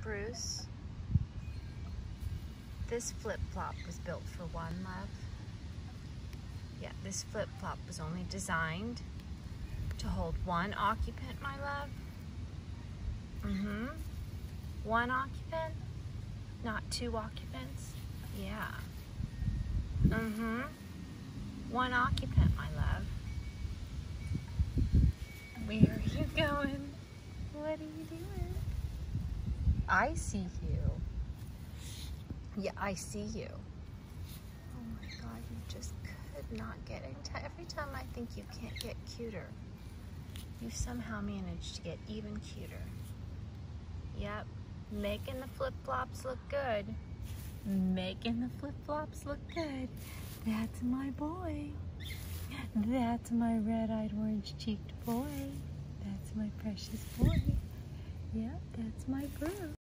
Bruce. This flip-flop was built for one, love. Yeah, this flip-flop was only designed to hold one occupant, my love. One occupant, not two occupants. Yeah. One occupant, my love. Where are you going? What are you doing? I see you. Yeah, I see you. Oh my God, you just could not get it. Every time I think you can't get cuter, you somehow manage to get even cuter. Yep, making the flip-flops look good. Making the flip-flops look good. That's my boy. That's my red-eyed, orange-cheeked boy. That's my precious boy. Yep, that's my Bruce.